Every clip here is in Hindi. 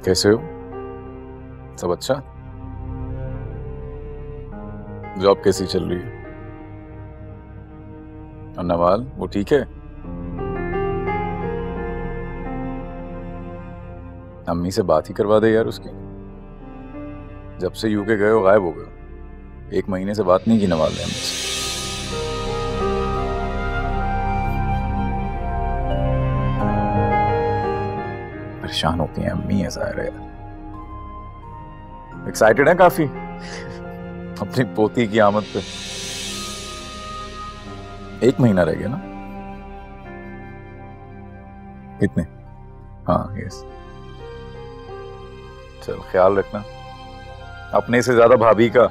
कैसे हो? सब अच्छा? जॉब कैसी चल रही है? और नवाल वो ठीक है? अम्मी से बात ही करवा दे यार उसकी। जब से यूके गए हो गायब हो गए। 1 महीने से बात नहीं की नवाल ने हमसे। परेशान होती हैं अम्मी, ऐसा है यार। एक्साइटेड है काफी अपनी पोती की आमद पे। 1 महीना रह गया ना? कितने? हाँ यस। चल ख्याल रखना अपने से ज्यादा भाभी का।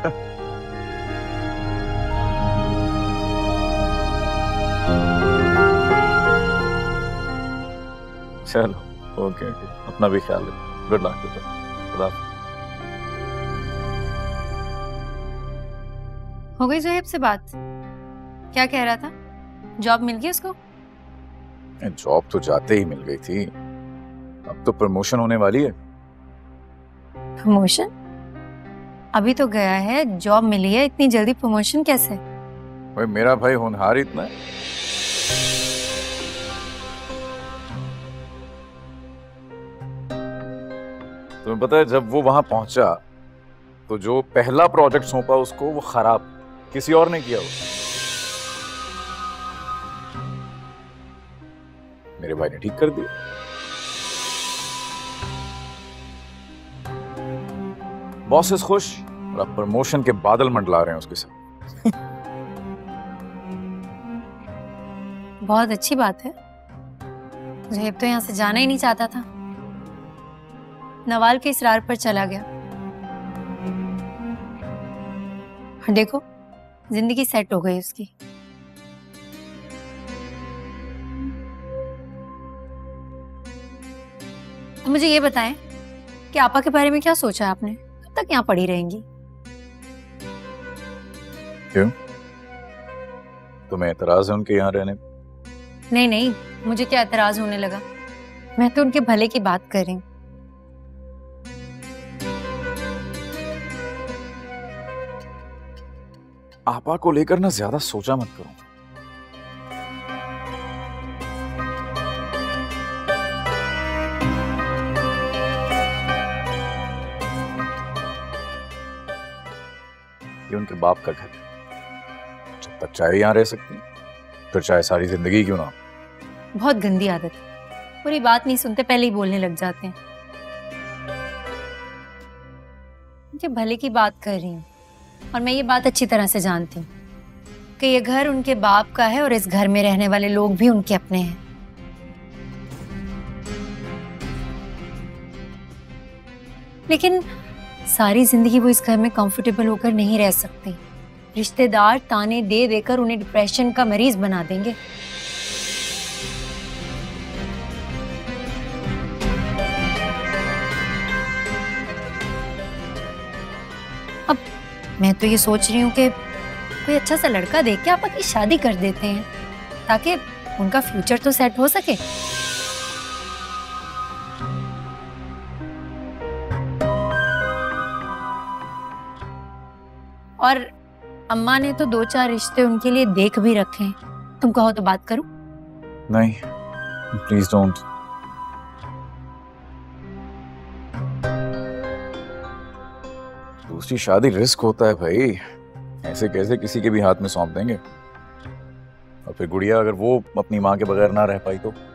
चलो ओके ओके, अपना भी ख्याल रखना। Good luck. खुदा हाफिज। हो गई ज़ोहैब से बात? क्या कह रहा था? जॉब मिल गई उसको? जॉब तो जाते ही मिल गई थी, अब तो प्रमोशन होने वाली है। प्रमोशन? अभी तो गया है, जॉब मिली है, इतनी जल्दी प्रमोशन कैसे? भाई मेरा भाई होनहार इतना है। तुम्हें पता है जब वो वहां पहुंचा तो जो पहला प्रोजेक्ट सौंपा उसको वो खराब किसी और ने किया वो। मेरे भाई ने ठीक कर दिया। बॉसेस खुश और अब प्रमोशन के बादल मंडला रहे हैं उसके साथ। बहुत अच्छी बात है। ज़ोहैब तो यहाँ से जाना ही नहीं चाहता था, नवाल के इसरार पर चला गया। और देखो जिंदगी सेट हो गई उसकी। तो मुझे ये बताएं कि आपा के बारे में क्या सोचा है आपने? कब तक यहाँ पड़ी रहेंगी? क्यों? तुम्हें एतराज है उनके यहाँ रहने? नहीं नहीं, मुझे क्या एतराज होने लगा, मैं तो उनके भले की बात कर रही हूँ। आपा को लेकर ना ज्यादा सोचा मत करो। ये उनके बाप का घर है, जब तक चाहे यहाँ रह सकती हैं, फिर चाहे सारी जिंदगी क्यों ना। बहुत गंदी आदत है, पूरी बात नहीं सुनते पहले ही बोलने लग जाते हैं। उनके भले की बात कर रही हूँ और मैं ये बात अच्छी तरह से जानती हूँ कि ये घर उनके बाप का है और इस घर में रहने वाले लोग भी उनके अपने हैं। लेकिन सारी जिंदगी वो इस घर में कंफर्टेबल होकर नहीं रह सकती। रिश्तेदार ताने दे देकर उन्हें डिप्रेशन का मरीज बना देंगे। अब मैं तो ये सोच रही हूँ कि कोई अच्छा सा लड़का देख के आपकी शादी कर देते हैं ताकि उनका फ्यूचर तो सेट हो सके। और अम्मा ने तो 2-4 रिश्ते उनके लिए देख भी रखे हैं, तुम कहो तो बात करूं? नहीं प्लीज डोंट। दूसरी शादी रिस्क होता है भाई, ऐसे कैसे किसी के भी हाथ में सौंप देंगे। और फिर गुड़िया अगर वो अपनी माँ के बगैर ना रह पाई तो